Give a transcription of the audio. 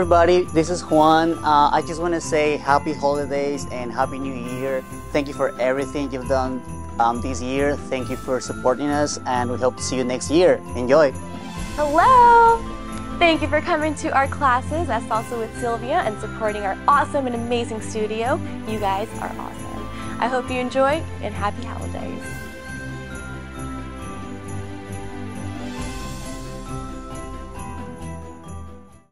everybody, this is Juan. I just want to say happy holidays and happy new year. Thank you for everything you've done this year. Thank you for supporting us, and we hope to see you next year. Enjoy. Hello! Thank you for coming to our classes at Salsa with Silvia and supporting our awesome and amazing studio. You guys are awesome. I hope you enjoy, and happy holidays.